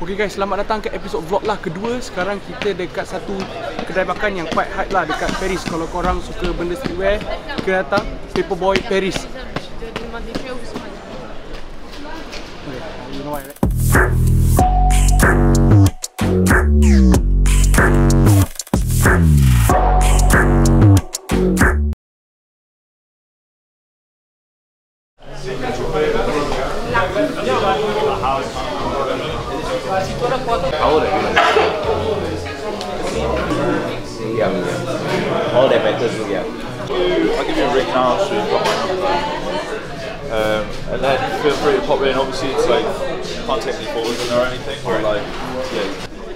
Okay guys, selamat datang ke episod vlog lah kedua. Sekarang kita dekat satu kedai makan yang quite hype lah dekat Paris. Kalau korang suka benda streetwear, kena datang Paperboy Paris. Okay, you know why, right? How old are you? Young. All their mentors look young. I'll give you a ring now so you've got my number. And then feel free to pop in. Obviously it's like, can't take any photos in there or anything, but like, yeah.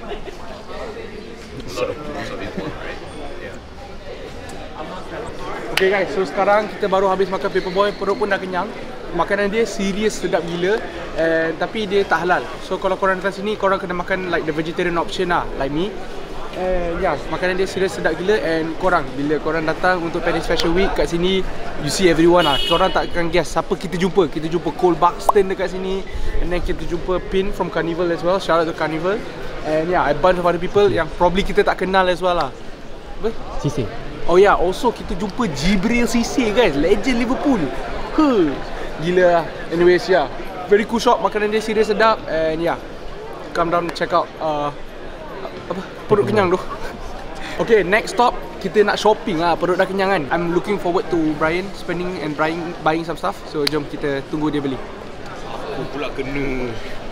Okay guys, so sekarang kita baru habis makan Paperboy, perut pun dah kenyang. Makanan dia serius sedap gila, tapi dia tak halal. So kalau korang datang sini, korang kena makan like the vegetarian option lah, like me. Yeah, makanan dia serius sedap gila. And korang, bila korang datang untuk Paris Fashion Week kat sini, you see everyone lah. Korang tak akan guess siapa kita jumpa. Kita jumpa Cole Buxton dekat sini, and then kita jumpa Pin from Carnival as well. Shout out to Carnival. And yeah, a bunch of other people yang probably kita tak kenal as well lah. Apa? Sisi. Oh yeah, also kita jumpa Jibril Cisse guys, legend Liverpool. Gila lah. Anyways, yeah, very cool shop, makanan dia serius sedap. And yeah, come down check out. Apa? Perut kenyang tu. Okay, next stop kita nak shopping lah, perut dah kenyang kan. I'm looking forward to Brian spending and buying some stuff. So jom kita tunggu dia beli. Aku pula kena.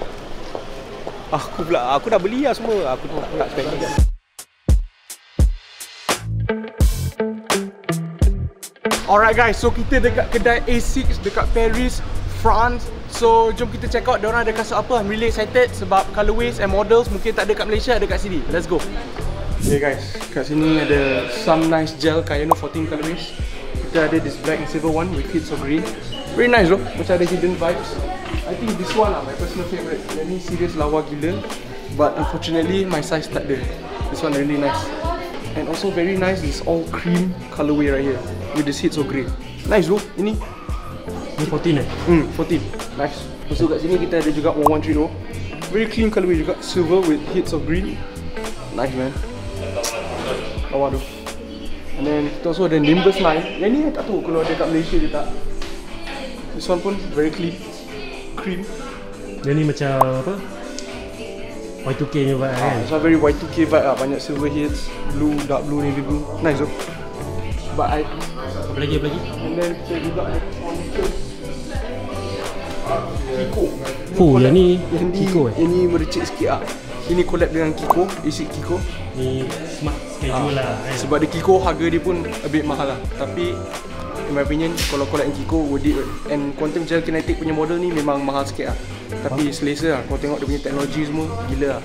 Aku dah beli lah semua. Aku nak spend juga. Alright guys, so kita dekat kedai A6 dekat Paris, France. So jom kita check out diorang ada kasut apa. I'm really excited sebab colorways and models mungkin tak ada kat Malaysia, ada kat sini. Let's go. Okay guys, kat sini ada some nice gel Kayano 14 colorways. Kita ada this black and silver one with hits of green. Very nice though, macam ada hidden vibes. I think this one lah my personal favourite. Yang ni serius lawa gila, but unfortunately my size tak ada. This one really nice. And also very nice, this all cream colorway right here with the shades of grey. Nice bro, ini. Ni 14 eh? 14. Nice. Lepas tu kat sini kita ada juga 1130. Very clean colorway juga, silver with hits of green. Nice man. Lawa tu. And then kita also ada Nimbus 9. Yang ni tak tahu kalau ada kat Malaysia ke tak. This one pun very clean. Cream. Dia ni macam apa? Y2K ni vibe kan? It's a very Y2K vibe lah. Banyak silver hits, blue, dark blue, navy blue. Nice tu. But Apa lagi? and then kita juga ada Kiko. Yang ni Kiko eh? Yang ni mericik sikit lah. Ini collab dengan Kiko, isi Kiko. Ni smart schedule lah kan? Sebab dia Kiko, harga dia pun a bit mahal lah. Tapi in my opinion, kalau collab dengan Kiko, worth it. And Quantum Gel Kinetic punya model ni memang mahal sikit lah. Tapi selesa lah, kau tengok dia punya teknologi semua, gila lah.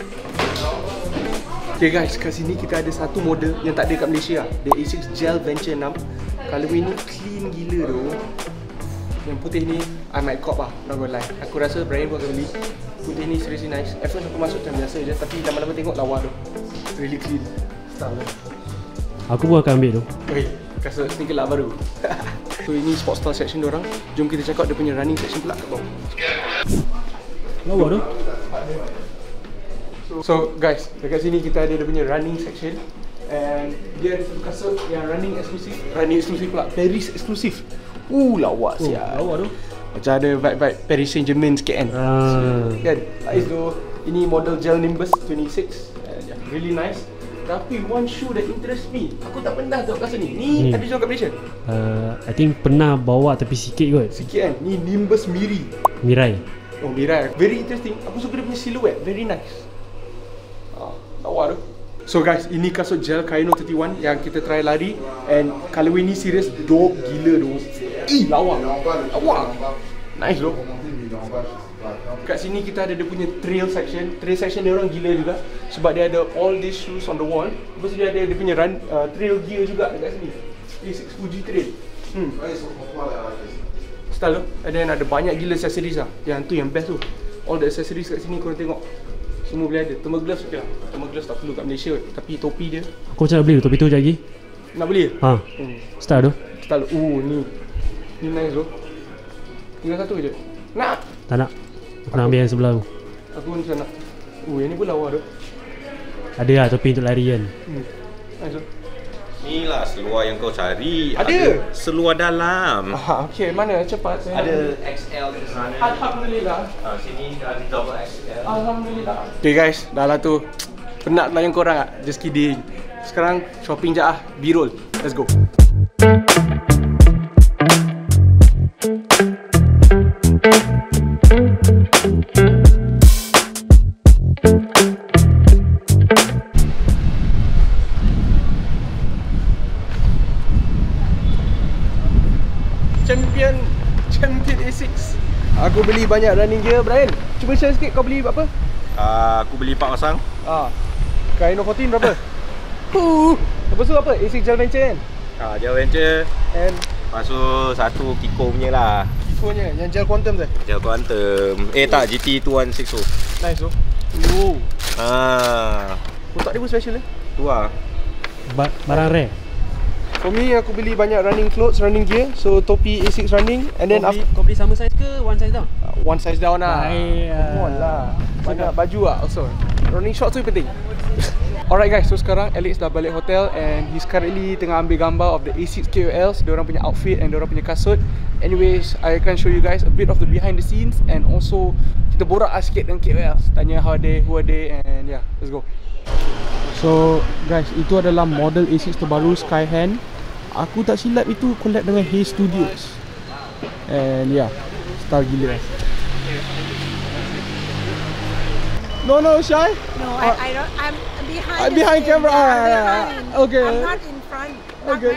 Okay guys, kat sini kita ada satu model yang tak ada kat Malaysia lah. The A6 Gel Venture 6. Colorway ni clean gila tu. Yang putih ni, I might cop lah, not gonna lie. Aku rasa Brian pun akan beli. Putih ni seriously nice. At first aku masuk macam biasa je, tapi lama-lama tengok lawa tu. Really clean. Style tu. Aku pun akan ambil tu. Okay, kasut sneaker lah baru. So ini sport style section diorang. Jom kita check out dia punya running section pula kat bawah. Lawa tu. So guys, dekat sini kita ada dia punya running section. And dia ada satu kasut yang running eksklusif. Running eksklusif pula, Paris eksklusif. Lawa siap. Lawa tu. Macam ada vibe-vibe Paris Saint-Germain sikit kan. Kan? Nice tu. Ini model Gel Nimbus 26. Yeah, really nice. Tapi one shoe that interests me, aku tak pernah tengok kasut ni. Ni ada jual kat Malaysia? I think pernah bawa tapi sikit kot. Sikit kan? Ni Nimbus Miri. Mirai. Oh Miri. Very interesting. Aku suka dia punya silhouette. Very nice. Lawa tu. So guys, ini kasut gel Kayano 31 yang kita try lari. And colorway ni serius dope gila tu. Lawa. Nice tu. Kat sini kita ada dia punya trail section. Trail section dia orang gila juga sebab dia ada all these shoes on the wall. Lepas tu dia ada dia punya trail gear juga dekat sini. A6 Fuji Trail. Style tu. And then ada banyak gila accessories lah. Yang tu yang best tu. All the accessories kat sini korang tengok, semua boleh ada. Thermal gloves okey lah. Thermal gloves tak perlu kat Malaysia kot. Tapi topi dia, Aku macam nak beli topi tu sekejap lagi. nak beli ke? Ha. Start tu. Style ni. Ni nice tu. Tinggal satu je. Nak? Tak nak. Aku nak ambil yang sebelah tu. Aku pun macam nak. Yang ni pun lawa tu. Ada lah topi untuk lari kan. Nice tu. Ni lah seluar yang kau cari. Ada? Seluar dalam. Okay, mana cepat saya. Ada XL di sana. Alhamdulillah. Sini ada double XL. Alhamdulillah. Okay guys, dah lah tu. Penat layan korang tak? Just kidding. Sekarang shopping je ah. B-roll. Let's go. Champion A6. Aku beli banyak running gear, Brian. Cuba share sikit kau beli apa? Aku beli 4 pasang. Rhino 14 berapa? Lepas tu apa? A6 Gel Venture kan? Gel Venture. And Lepas tu satu Kiko punya lah. Kiko nya, yang Gel Quantum tu? Gel Quantum. Tak, GT2160. Nice tu. Kotak dia pun special Tu lah. Barang rare. For me, aku beli banyak running clothes, running gear. So topi A6 running. And then Kau beli sama size ke one size down? one size down lah. Come on lah. Banyak baju lah also. Running shorts tu penting. Alright guys, so sekarang Alex dah balik hotel and he's currently tengah ambil gambar of the A6 KOLs, diorang punya outfit and diorang punya kasut. Anyways, I akan show you guys a bit of the behind the scenes and also kita borak lah sikit dengan KOLs. Tanya how are they, who are they, and yeah, let's go. So guys, itu adalah model A6 terbaru Skyhand. Aku tak silap itu collab dengan Haze Studios. And yeah, style gila. No, Shy? No, I don't. I'm behind. I'm behind camera. Okay. I'm not in front. Okay.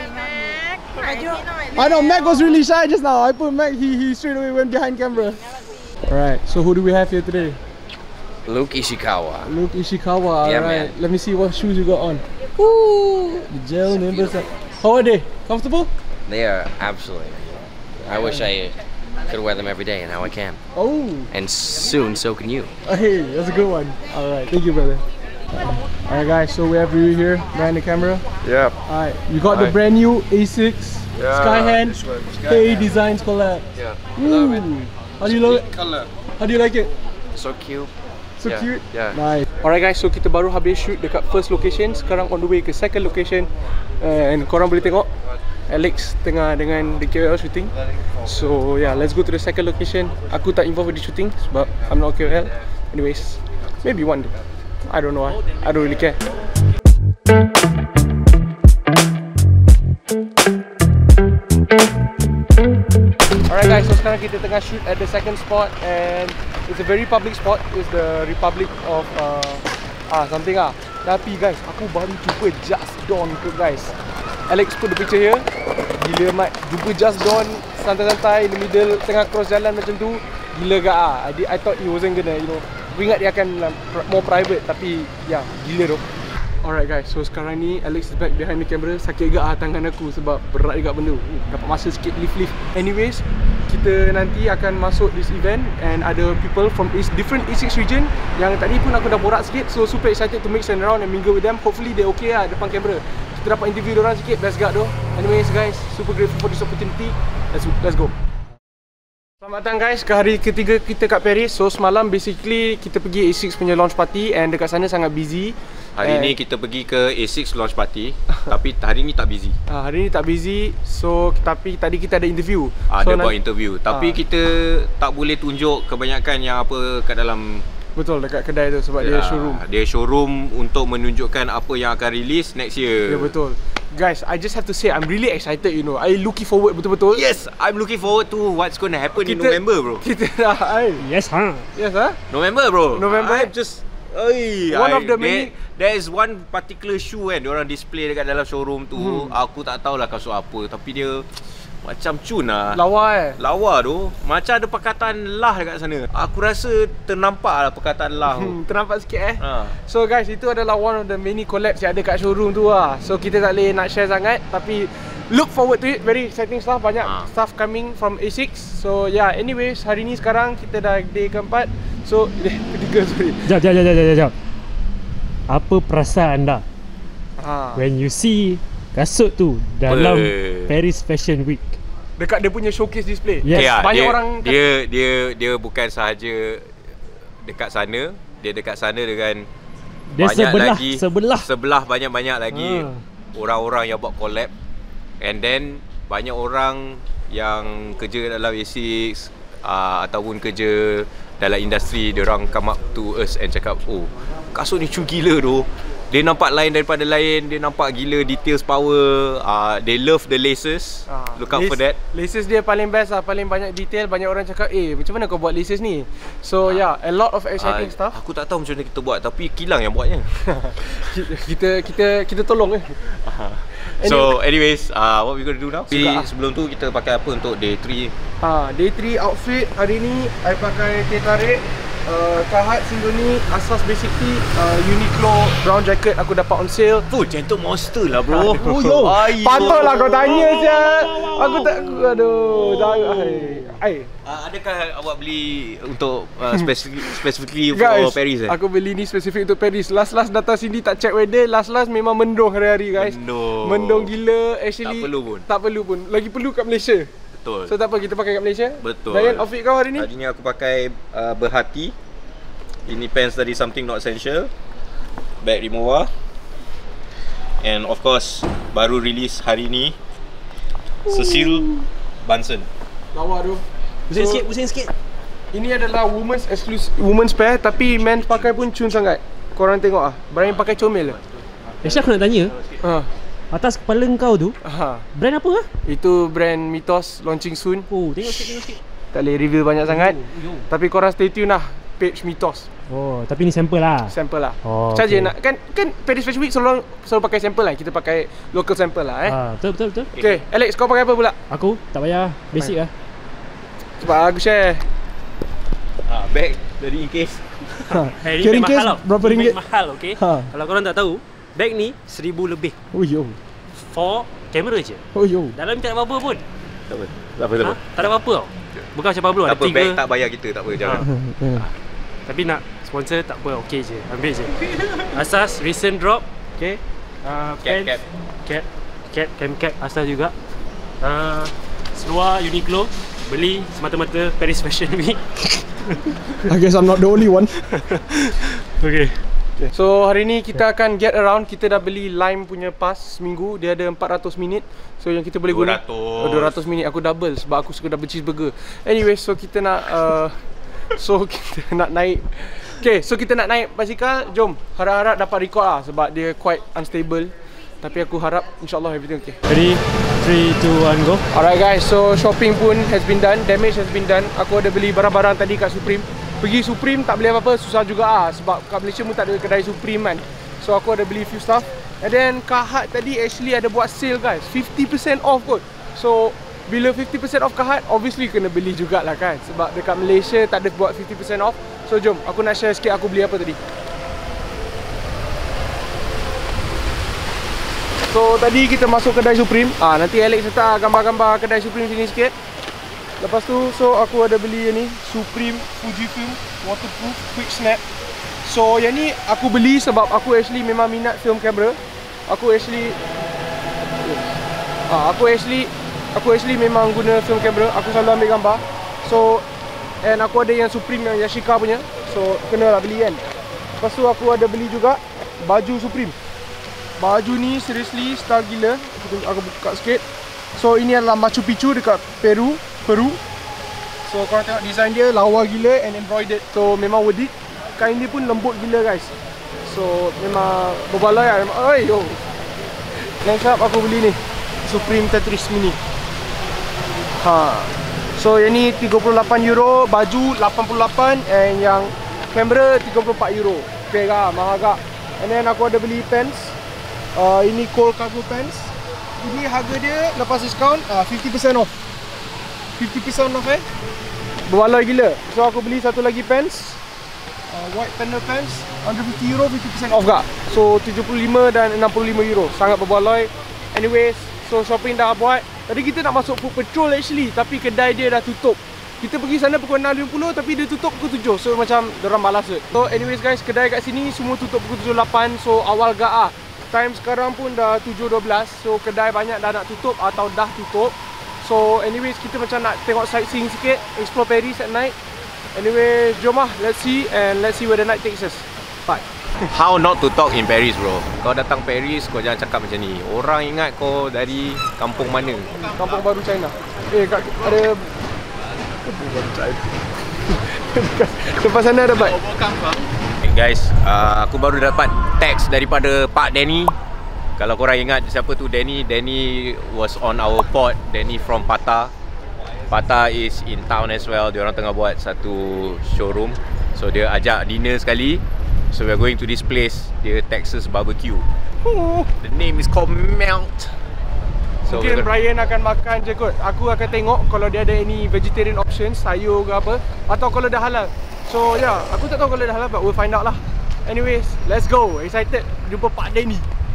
I know Mac was really shy just now. I put Mac, he straight away went behind camera. Alright, so who do we have here today? Luke Ishikawa. Luke Ishikawa, Yeah, alright. man. Let me see what shoes you got on. Ooh, the gel members. How are they? Comfortable? They are absolutely. I wish I could wear them every day, and now I can. Oh, And soon, so can you. hey, that's a good one. Alright, thank you, brother. Alright, guys, so we have you here behind the camera. Yep. Alright, you got the brand new A6 Skyhand Hey Designs collab. Yeah. Ooh, how do you love it? Color. How do you like it? So cute. So Yeah, cute. yeah. Nice. Alright guys, so kita baru habis shoot dekat first location. Sekarang on the way ke second location. And korang boleh tengok Alex tengah dengan the KOL shooting. So yeah, let's go to the second location. Aku tak involved with the shooting sebab I'm not KOL. Anyways, maybe one day. I don't know. I don't really care. Alright guys, so sekarang kita tengah shoot at the second spot and it's a very public spot. It's the Republic of something ah. Tapi guys, aku baru jumpa Just Dawn tu guys. Alex put the picture here. Gila mat, jumpa Just Dawn santai-santai in the middle tengah cross jalan macam tu. Gila gak ah. I thought he wasn't gonna, you know. Aku ingat dia akan more private tapi ya, gila tu. Alright guys, so sekarang ni Alex is back behind the camera. Sakit agak tangan aku sebab berat juga benda. Dapat masa sikit lift. Anyways, kita nanti akan masuk this event and ada people from different A6 region yang tadi pun aku dah borak sikit. So super excited to mix and around and mingle with them. Hopefully they okay lah depan kamera. Kita dapat interview diorang sikit, best guard tu. Anyways guys, super grateful for this opportunity. Let's go. Selamat datang guys ke hari ketiga kita kat Paris. So semalam basically kita pergi A6 punya launch party and dekat sana sangat busy. Hari ni kita pergi ke A6 launch party. Tapi hari ni tak busy. Hari ni tak busy. So tapi tadi kita ada interview. Ada buat interview. Tapi kita tak boleh tunjuk kebanyakan yang apa kat dalam. Betul, dekat kedai tu sebab dia showroom. Dia showroom untuk menunjukkan apa yang akan release next year. Ya betul. Guys, I just have to say I'm really excited, you know. I looking forward betul-betul. Yes, I'm looking forward to what's going to happen in November, bro. Kita dah Yes, ha. Yes, ha? November, bro. November. I'm just one of the many. There is one particular shoe kan diorang display dekat dalam showroom tu. Aku tak tahulah kasut apa tapi dia macam cun lah. Lawa tu. Macam ada perkataan lah dekat sana. Aku rasa ternampak lah perkataan lah tu. Ternampak sikit So guys, itu adalah one of the many collabs yang ada kat showroom tu lah. So kita tak boleh nak share sangat tapi look forward to it. Very exciting stuff. Banyak stuff coming from A6. So yeah, anyways, hari ni sekarang kita dah day keempat. So ketiga, sorry. Jap. Apa perasaan anda when you see kasut tu dalam Paris Fashion Week? Dekat dia punya showcase display. Yes. Okay, banyak dia, orang dia bukan sahaja dekat sana. dia dekat sana dengan dia banyak sebelah banyak-banyak lagi orang-orang yang buat collab. And then banyak orang yang kerja dalam A6 ataupun kerja dalam industri, dia orang come up to us and cakap, oh kasut ni cun gila tu. Dia nampak lain daripada lain, dia nampak gila details power. They love the laces. Look out for that. Laces dia paling best lah, paling banyak detail. Banyak orang cakap, macam mana kau buat laces ni? So a lot of exciting stuff. Aku tak tahu macam mana kita buat, tapi kilang yang buatnya. kita tolong So anyways, what we gonna do now? Sebelum tu kita pakai apa untuk day 3? Day 3 outfit hari ni I pakai teh tarik, kahat single ni, asas basically Uniqlo brown jacket aku dapat on sale. Jantung monster lah bro. Patutlah kau tanya je. Aku tak, adakah awak beli untuk specifically guys, for Paris? Aku beli ni spesifik untuk Paris. Last datang sini tak check weather, last memang mendung hari-hari guys. Mendung gila. Actually tak perlu pun. Lagi perlu kat Malaysia. Betul. So tak apa, kita pakai kat Malaysia. Betul. Ryan, outfit kau hari ni? Hari ni aku pakai berhati. Ini pants dari Something Not Essential, bag remover, and of course baru release hari ni Cecil Bunsen. Lawa tu. Pusing sikit. Ini adalah women's pair, tapi men pakai pun cun sangat. Korang tengok Brian pakai comel lah. Actually aku nak tanya, atas kepala kau tu brand apa Itu brand Mythos, launching soon. Tengok sikit. Tak boleh review banyak sangat. Tapi korang stay tune lah, page Mythos. Tapi ni sampel lah. Saja nak kan Paris Fashion Week selalu pakai sampel lah. Kita pakai local sampel lah Betul. Okay, Alex, kau pakai apa pula? Aku tak payah, basic lah. Sebab aku share Bag dari Incase. Ni bag mahal tau. Berapa ringgit? Mahal, okay. Kalau korang tak tahu, bag ni 1000 lebih. For kamera je. Dalam ni tak ada apa-apa pun. Tak apa. Tak ada apa-apa tau. Bukan macam Pablo tak ada apa, 3. bag tak bayar kita, tak apa, jangan. Tapi nak sponsor tak apa, okey je. Ambil je. Asas recent drop. Okay. Cap asas juga. Seluar Uniqlo, beli semata-mata Paris Fashion Week. I guess I'm not the only one. Okay. So hari ni kita akan get around. Kita dah beli Lime punya pass seminggu. Dia ada 400 minit. So yang kita boleh guna 200 minit. Aku double sebab aku suka double cheeseburger. Anyway, so kita nak naik. Okay, so kita nak naik basikal. Jom, harap-harap dapat record lah sebab dia quite unstable. Tapi aku harap insyaAllah everything okay. Ready? 3, 2, 1, go. Alright guys, so shopping pun has been done. Damage has been done. Aku ada beli barang-barang tadi kat Supreme. Pergi Supreme tak beli apa-apa, susah juga sebab kat Malaysia pun tak ada kedai Supreme kan. So aku ada beli few stuff. And then Kahat tadi actually ada buat sale guys, 50% off kot. So bila 50% off Kahat, obviously kena beli jugalah kan. Sebab dekat Malaysia tak ada buat 50% off. So jom, aku nak share sikit aku beli apa tadi. So tadi kita masuk kedai Supreme. Nanti Alex letak gambar-gambar kedai Supreme sini sikit. Lepas tu, so aku ada beli ni Supreme Fujifilm Waterproof Quick Snap. So yang ni aku beli sebab aku actually memang minat film kamera. Aku actually memang guna film kamera. Aku selalu ambil gambar. So and aku ada yang Supreme yang Yashica punya. So kena lah beli kan. Lepas tu aku ada beli juga baju Supreme. Baju ni seriously style gila. Aku buka sikit. So ini adalah Machu Picchu dekat Peru. So korang tengok design dia lawa gila and embroidered. So memang worth it. Kain dia pun lembut gila guys. So memang berbaloi lah. Next up aku beli ni Supreme Tetris Mini. So yang ni €38, baju 88 and yang kamera €34. Okay lah, mahal agak. And then aku ada beli pants. Ini Cole Cargo pants. Ini harga dia lepas diskaun 50% off. 50% off berbaloi gila. So aku beli satu lagi pants, white panel pants, under €50, 50% off gak. So 75 dan €65. Sangat berbaloi. Anyways, so shopping dah buat. Tadi kita nak masuk food patrol actually, tapi kedai dia dah tutup. Kita pergi sana pukul 6.50 tapi dia tutup pukul 7. So macam dorang malas kot. So anyways guys, kedai kat sini semua tutup pukul 7.8. So awal gak time sekarang pun dah 7.12. So kedai banyak dah nak tutup atau dah tutup. So anyways, kita macam nak tengok sightseeing sikit, explore Paris at night. Anyway, jom lah, let's see where the night takes us. Bye. How not to talk in Paris, bro? Kau datang Paris, kau jangan cakap macam ni. Orang ingat kau dari kampung mana? Kampung Baru China. Kat, ada Kampung Baru China. Tempat sana ada bike. Hey guys, aku baru dapat teks daripada Pak Danny. Kalau korang ingat siapa tu Danny, Danny was on our pod. Danny from Pata. Pata is in town as well. Diorang tengah buat satu showroom. So dia ajak dinner sekali. So we are going to this place, dia Texas Barbecue. The name is called Melt. So mungkin Brian akan makan je kot. Aku akan tengok kalau dia ada any vegetarian options, sayur ke apa, atau kalau dah halal. So yeah, aku tak tahu kalau dah halal, but we'll find out lah. Anyways, let's go. Excited jumpa Pak Danny.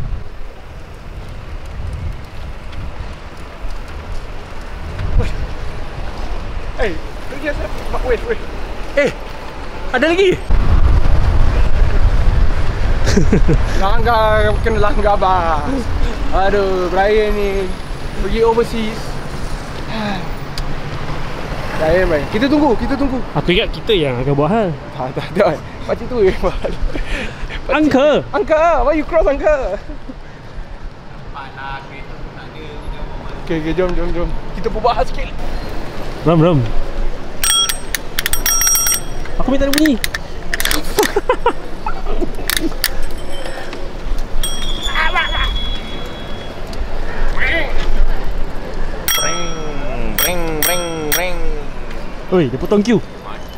Hey, wait. Ada lagi? Langgar, kena langgar bas. Aduh, Brian ni pergi overseas. Brian. Kita tunggu. Aku ingat kita yang akan buat hal. Tak. Pakcik tu yang buat. Uncle, why you cross Uncle? Okay, jom. Kita berbahas sikit. Ram. Aku minta dia bunyi. Ring. Oi, dia potong queue.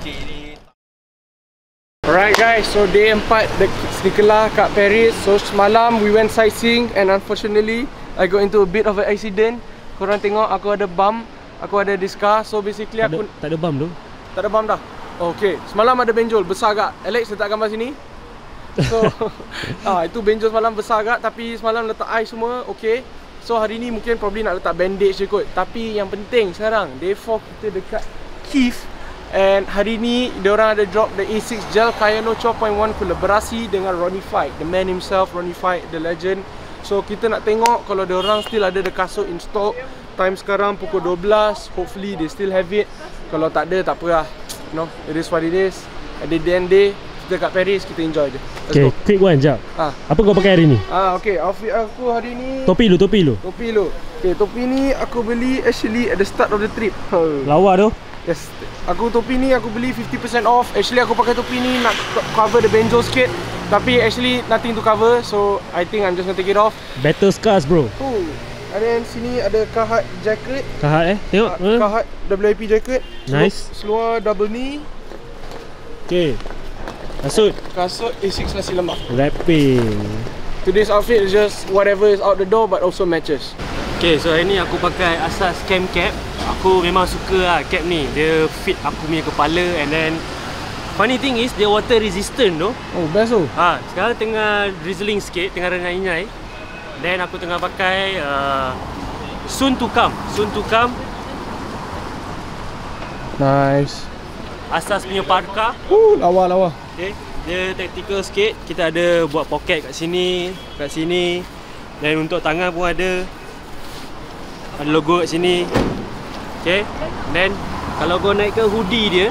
Alright guys, so day 4 sekolah kat Paris. So semalam we went sightseeing and unfortunately I got into a bit of an accident. Korang tengok aku ada bump, aku ada discar. So basically aku tak ada bump tu. Tak ada bump dah. Okay, semalam ada benjol besar agak. Alex letak gambar sini. So itu benjol semalam besar agak, tapi semalam letak eye semua okay. So hari ni mungkin probably nak letak bandage je kot. Tapi yang penting sekarang day 4 kita dekat Kiev. And hari ni diorang ada drop the A6 Gel Kayano 12.1 kolaborasi dengan Ronnie Fight, the man himself, Ronnie Fight, the legend. So kita nak tengok kalau diorang still ada the kasut in stock. Time sekarang pukul 12. Hopefully they still have it. Kalau tak ada, tak apa lah. You know, it is what it is. At the end day, kita kat Paris, kita enjoy je. Okay, quick one jap. Apa kau pakai hari ni? Okay, outfit aku hari ni Topi lu. Okay, topi ni aku beli actually at the start of the trip. Lawa tu? Yes, topi ni aku beli 50% off. Actually aku pakai topi ni nak cover the benjol sikit, tapi actually nothing to cover. So I think I'm just gonna take it off. Battle scars bro. And then sini ada Carhartt jacket. Carhartt tengok. Carhartt WIP jacket. Nice. Seluar double knee. Okay. Kasut A6 nasi lemak. Wrapping. Today's outfit is just whatever is out the door but also matches. Okay, so hari ni aku pakai Asas Cam Cap. Aku memang suka lah cap ni. Dia fit aku punya kepala. And then funny thing is dia water resistant tu. Oh, best tu. Sekarang tengah drizzling sikit, tengah renyai-renyai. Then aku tengah pakai Soon to come. Nice. Asas punya parka. Lawa. Okay, dia tactical sikit. Kita ada buat pocket kat sini. Dan untuk tangan pun ada logo kat sini. Okay, then kalau kau naik ke hoodie dia,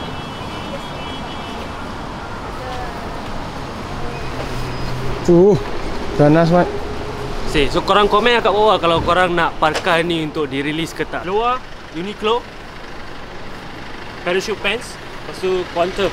ganas mat. so korang komen kat bawah kalau korang nak parka ni untuk di-release ke tak. Luar Uniqlo, parachute pants, lepas tu Quantum.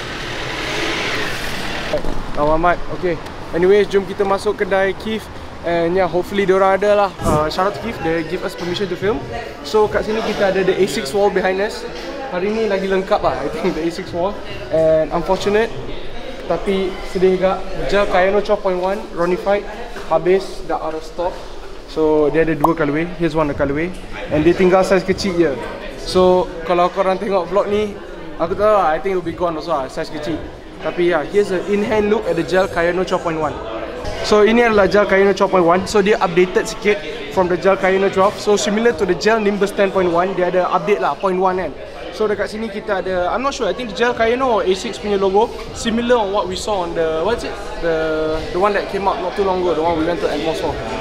Lawa mat. Okay, anyways, jom kita masuk kedai Kiev. And yeah, hopefully diorang ada lah. Shout out to Kiev, they give us permission to film. So kat sini kita ada the A6 wall behind us. Hari ni lagi lengkap lah, I think, the A6 wall. And unfortunate, tapi sedih juga, Gel Kayano 12.1 Ronnie Fight habis, dah out of stock. So dia ada dua colorway, here's one the colorway. And dia tinggal size kecil je. So kalau korang tengok vlog ni, aku tahu lah, I think it will be gone also lah, size kecil. Tapi yeah, here's a in-hand look at the Gel Kayano 12.1. So ini adalah Gel Kayano 12.1. So dia updated sikit from the Gel Kayano 12. So similar to the Gel Nimbus 10.1, dia ada update lah, 0.1 kan. So dekat sini kita ada, I'm not sure, I think the Gel Kayano or A6 punya logo similar on what we saw on the, what's it? The one that came out not too long ago, the one we went to Atmos for.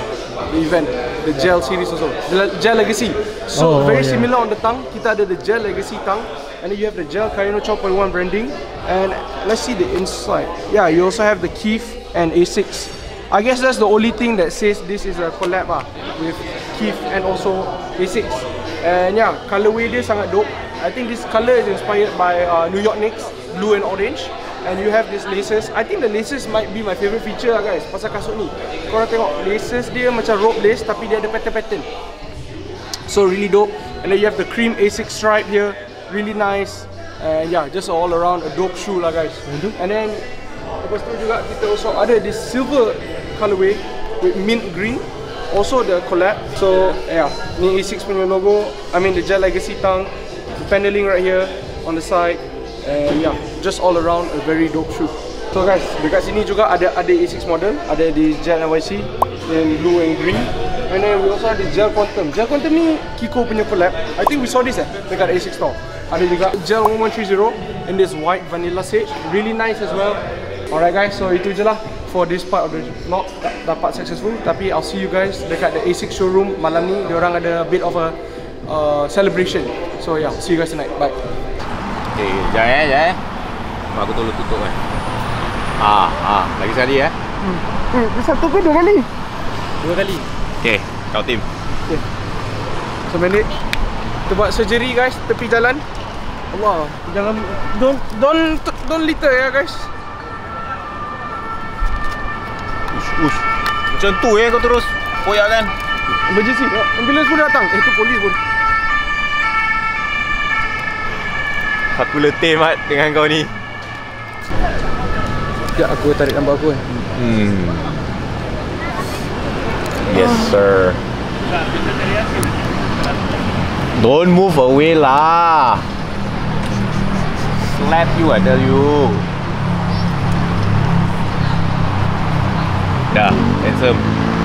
the event, the gel series also, the gel legacy. So very similar on the tongue. Kita ada the gel legacy tongue, and then you have the gel Kayano 12.1 branding. And let's see the inside. Yeah, you also have the Keef and Asics. I guess that's the only thing that says this is a collab with Keef and also Asics. And yeah, colorway dia sangat dope. I think this color is inspired by New York Knicks, blue and orange. And you have these laces. I think the laces might be my favorite feature lah guys, pasal kasut ni. Korang tengok laces dia macam rope lace tapi dia ada pattern-pattern. So really dope. And then you have the cream Asics stripe here, really nice. And yeah, just all around a dope shoe lah guys. And then lepas tu juga kita also ada this silver colorway with mint green. Also the collab. So yeah, ni Asics punya logo. I mean the gel legacy tongue, the paneling right here on the side. And yeah, just all around a very dope shoe. So guys, dekat sini juga ada Asics model, ada di gel NYC, then blue and green. And then we also ada gel Quantum. Gel Quantum ni Kiko punya collab. I think we saw this dekat Asics store. Ada juga gel 1130 in this white vanilla sage, really nice as well. Alright guys, so itu je lah for this part of the vlog. Dapat successful, tapi I'll see you guys dekat the Asics showroom malam ni. Diorang ada a bit of a celebration. So yeah, see you guys tonight. Bye. Okay, jangan Mak aku tolong tutup kan. Lagi sekali Satu ke dua kali? Dua kali. Okay, kau tim. Okay. So balik. Kita buat surgery guys, tepi jalan. Allah, jangan don't litter ya guys. Ush. Macam tu kau terus koyak kan. Emergency. Ambulans pun datang. Itu polis pun. Aku letih mat dengan kau ni. Sekejap aku tarik gambar aku kan. Yes sir. Don't move away lah. Slap you, I tell you. Dah, handsome.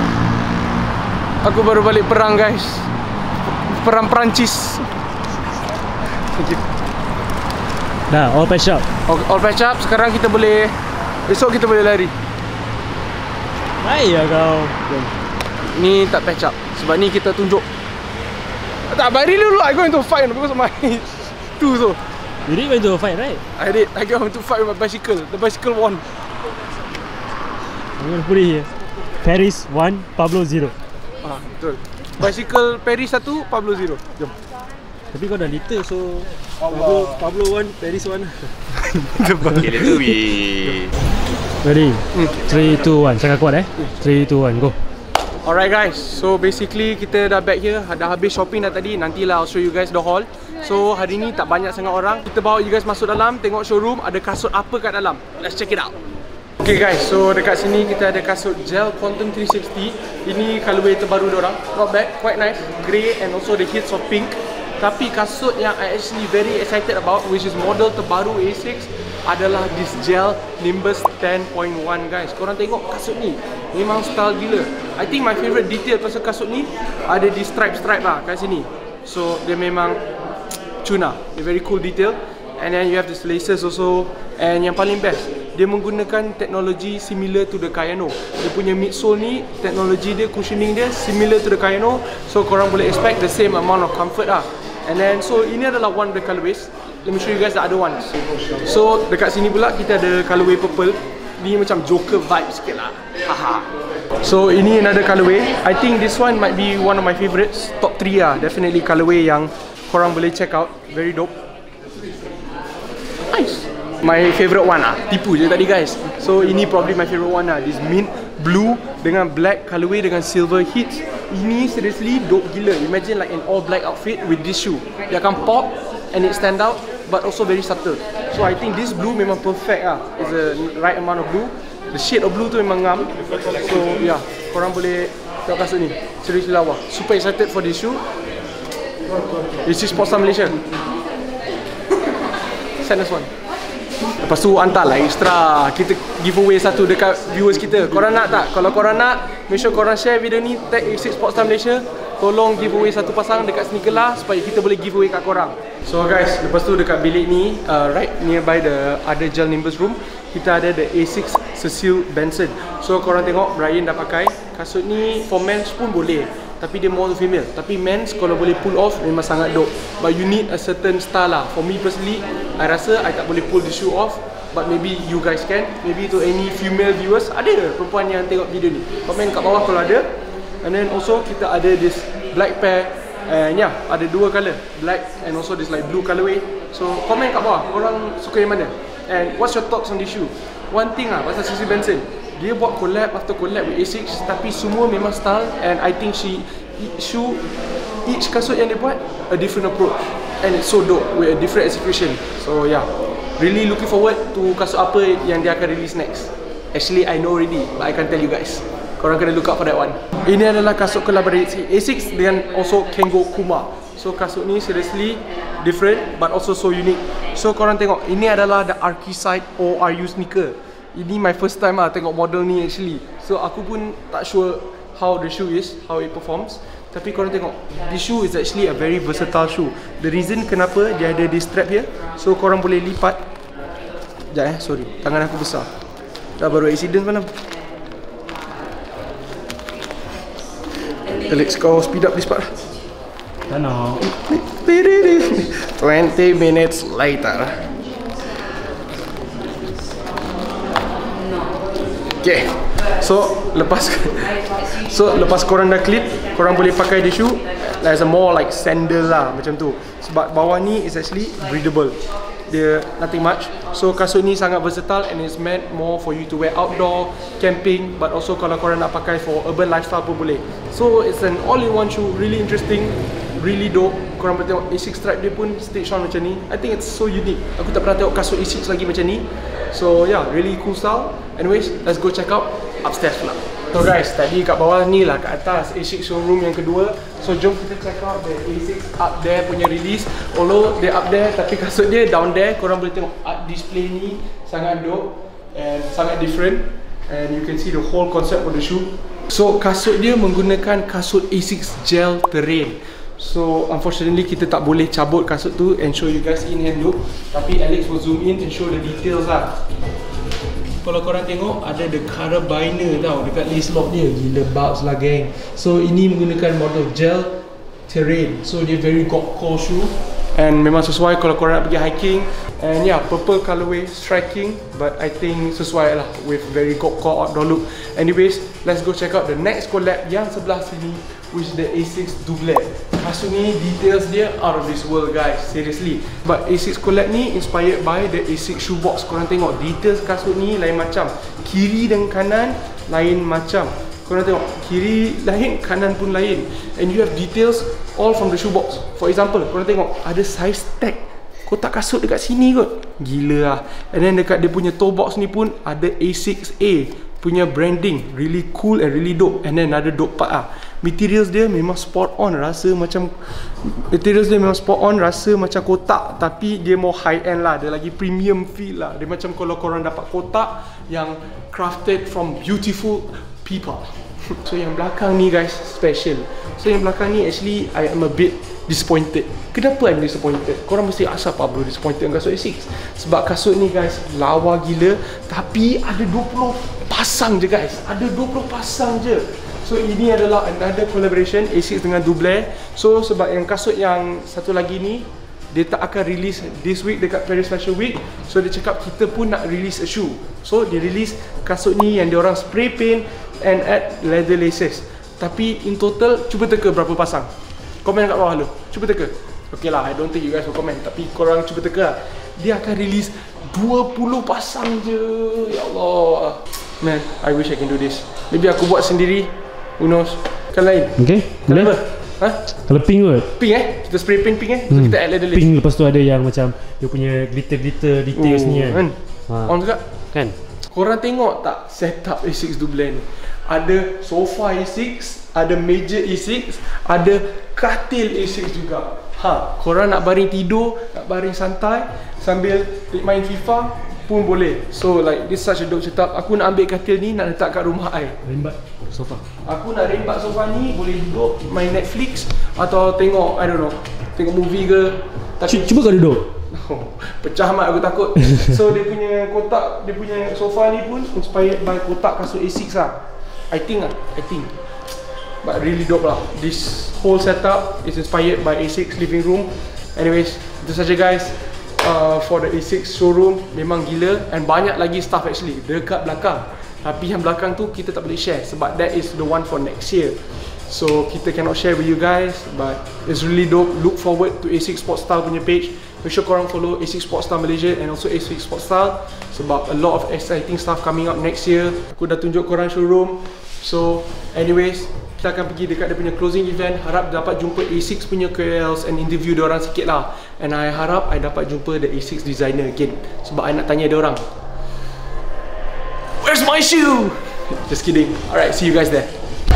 Aku baru balik perang guys. Perang Perancis. Thank you. Dah, all patch up. All patch up. Sekarang kita boleh, besok kita boleh lari. Baik ya kau. Ni tak patch up. Sebab ni kita tunjuk. Tak, but really look like I'm going to fight because of my two so. You did going to fight, right? I did. I got to fight with my bicycle. The bicycle won. I'm going to put it here. Paris 1, Pablo 0. Betul. Bicycle Paris 1, Pablo 0. Jom. Tapi kau dah litter so Pablo 1, Paris 1. Okay, later we Ready? 3, 2, 1. Sangat kuat 3, 2, 1, go. Alright guys, so basically kita dah back here. Dah habis shopping dah tadi. Nantilah I'll show you guys the hall. So hari ni tak banyak sangat orang. Kita bawa you guys masuk dalam, tengok showroom. Ada kasut apa kat dalam. Let's check it out. Okay guys, so dekat sini kita ada kasut gel Quantum 360. Ini colorway terbaru diorang. Not bad, quite nice. Grey and also the hits of pink. Tapi kasut yang I actually very excited about, which is model terbaru Asics, adalah this gel Nimbus 10.1 guys. Korang tengok kasut ni, memang style gila. I think my favourite detail pasal kasut ni ada di stripe-stripe lah kat sini. So dia memang cuna, a very cool detail. And then you have these laces also. And yang paling best, dia menggunakan teknologi similar to the Kayano. Dia punya midsole ni, teknologi dia, cushioning dia similar to the Kayano. So korang boleh expect the same amount of comfort lah. And then, so ini adalah one of the colorways. Let me show you guys the other ones. So dekat sini pula kita ada colorway purple. Ni macam Joker vibe sikit lah. Haha. So ini another colorway. I think this one might be one of my favourites. Top 3 lah, definitely colorway yang korang boleh check out. Very dope. Nice. My favourite one lah. Tipu je tadi guys. So ini probably my favourite one lah. This mint blue dengan black colorway dengan silver hits. Ini seriously dope gila. Imagine like an all black outfit with this shoe. Dia akan pop and it stand out, but also very subtle. So I think this blue memang perfect lah. It's the right amount of blue. The shade of blue tu memang ngam. So yeah, korang boleh tengok kasut ni. Seriously lawa. Super excited for this shoe. This is Sportstar Malaysia. Send us one. Lepas tu hantarlah extra. Kita giveaway satu dekat viewers kita. Korang nak tak? Kalau korang nak, make sure korang share video ni, tag Asics Sportstar Malaysia. tolong giveaway satu pasang dekat Sneaker lah supaya kita boleh giveaway kat korang. So guys, lepas tu dekat bilik ni, right nearby the other gel Nimbus room, kita ada the A6 Cecil Benson. So korang tengok Brian dah pakai. Kasut ni for men's pun boleh, tapi dia more to female. Tapi men's kalau boleh pull off memang sangat dope. But you need a certain style lah. For me personally, I rasa I tak boleh pull the shoe off. But maybe you guys can. Maybe to any female viewers, ada ke perempuan yang tengok video ni? Komen kat bawah kalau ada. And then also kita ada this black pair. And yeah, ada dua colour, black and also this like blue colourway. So komen kat bawah, korang suka yang mana? And what's your thoughts on this shoe? One thing lah pasal Cecil Benson, dia buat collab after collab with A6, tapi semua memang style. And I think each kasut yang dia buat a different approach, and it's so dope with a different execution. So yeah, really looking forward to kasut apa yang dia akan release next. Actually I know already, but I can't tell you guys. Korang kena look out for that one. Ini adalah kasut collaborasi A6 dengan also Kengo Kuma. So kasut ni seriously different but also so unique. So korang tengok, ini adalah the Archiside ORU sneaker. Ini my first time lah tengok model ni actually. So aku pun tak sure how the shoe is, how it performs. Tapi korang tengok, this shoe is actually a very versatile shoe. The reason kenapa dia ada this strap here, so korang boleh lipat. Sekejap sorry, tangan aku besar. Dah baru accident malam. Alex, kau speed up this part. Tak nak. 20 minutes later. Okay. So lepas korang dah clip, korang boleh pakai the shoe as a more like sandal lah, macam tu. Sebab bawah ni is actually breathable. Dia nothing much. So kasut ni sangat versatile and it's meant more for you to wear outdoor, camping, but also kalau korang nak pakai for urban lifestyle pun boleh. So it's an all-in-one shoe, really interesting, really dope. Korang boleh tengok A6 stripe dia pun stitch on macam ni. I think it's so unique. Aku tak pernah tengok kasut A6 lagi macam ni. So yeah, really cool style. Anyways, let's go check out upstairs pula. So guys, tadi kat bawah ni lah, kat atas A6 showroom yang kedua. So jom kita check out the A6 up there punya release. Although dia up there, tapi kasut dia down there. Korang boleh tengok art display ni sangat dope and sangat different. And you can see the whole concept of the shoe. So kasut dia menggunakan kasut A6 gel terrain. So unfortunately kita tak boleh cabut kasut tu and show you guys in hand look. Tapi Alex will zoom in and show the details lah. Kalau korang tengok ada the carabiner tau dekat lace lock dia. Gila babs lah gang. So ini menggunakan model gel terrain. So dia very core shoe. And memang sesuai kalau korang nak pergi hiking. And yeah, purple colorway, striking. But I think sesuai lah with very core outdoor look. Anyways, let's go check out the next collab yang sebelah sini, which the A6 Double. Kasut ni details dia out of this world guys, seriously. But A6 collab ni inspired by the A6 shoebox. Korang tengok details kasut ni lain macam. Kiri dan kanan lain macam. Korang tengok kiri lain, kanan pun lain. And you have details all from the shoebox. For example, korang tengok ada size tag kotak kasut dekat sini kot. Gila lah. And then dekat dia punya toe box ni pun ada A6A punya branding. Really cool and really dope. And then ada dope part lah. Materials dia memang spot on, rasa macam kotak, tapi dia more high end lah. Dia lagi premium feel lah. Dia macam kalau korang dapat kotak yang crafted from beautiful people. So yang belakang ni guys, special. So yang belakang ni actually I am a bit disappointed. Kenapa I'm disappointed? Korang mesti asap bro disappointed dengan kasut A6. Sebab kasut ni guys lawa gila, tapi ada 20 pasang je guys. Ada 20 pasang je. So ini adalah another collaboration A6 dengan Double. So sebab yang kasut yang satu lagi ni dia tak akan release this week dekat Paris Fashion Week. So dia cakap kita pun nak release a shoe. So dia release kasut ni yang diorang spray paint and add leather laces. Tapi in total, cuba teka berapa pasang. Komen kat bawah lu, cuba teka. Okay lah, I don't think you guys will comment, tapi korang cuba teka lah. Dia akan release 20 pasang je. Ya Allah. Man, I wish I can do this. Maybe aku buat sendiri. Who knows? Kan lain. Okay, boleh. Ha? Kalau pink kot. Pink kita spray paint pink so kita add leather lace. Pink lepas tu ada yang macam dia punya glitter details ni kan. On juga kan. Korang tengok tak setup A6 Double ni? Ada sofa A6, ada meja A6, ada katil A6 juga. Korang nak baring tidur, nak baring santai sambil main FIFA, pun boleh. So like this such a dope setup. Aku nak ambil katil ni nak letak kat rumah I. Rembat sofa. Aku nak rembat sofa ni, boleh duduk main Netflix atau tengok, I don't know, tengok movie ke. Cuba kau duduk. Pecah mat aku takut. So dia punya kotak, dia punya sofa ni pun inspired by kotak kasut A6 lah. I think. But really dope lah. This whole setup is inspired by A6 living room. Anyways, itu saja guys. For the A6 showroom memang gila and banyak lagi stuff actually dekat belakang. Tapi yang belakang tu kita tak boleh share sebab that is the one for next year. So kita cannot share with you guys, but it's really dope. Look forward to A6 Sportstyle punya page. Make sure korang follow A6 Sportstyle Malaysia and also A6 Sportstyle sebab a lot of exciting stuff coming up next year. Aku dah tunjuk korang showroom. So anyways, kita akan pergi dekat dia punya closing event. Harap dapat jumpa A6 punya KLs and interview diorang sikit lah. And I harap I dapat jumpa the A6 designer again sebab I nak tanya diorang, where's my shoe? Just kidding. Alright, see you guys there.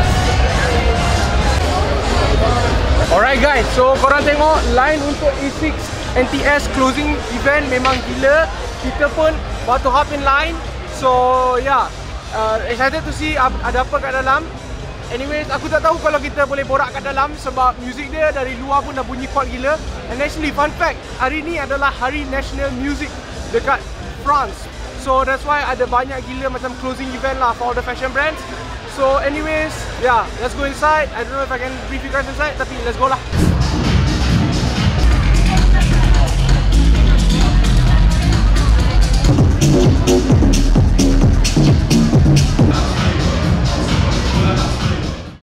Alright guys, so korang tengok line untuk A6 NTS closing event memang gila. Kita pun about to hop in line. So yeah, excited to see ada apa kat dalam. Anyways, aku tak tahu kalau kita boleh borak kat dalam sebab music dia dari luar pun dah bunyi kuat gila. And actually fun fact, hari ni adalah Hari National Music dekat France. So that's why ada banyak gila macam closing event lah for all the fashion brands. So anyways, yeah, let's go inside. I don't know if I can brief you guys inside, tapi let's go lah.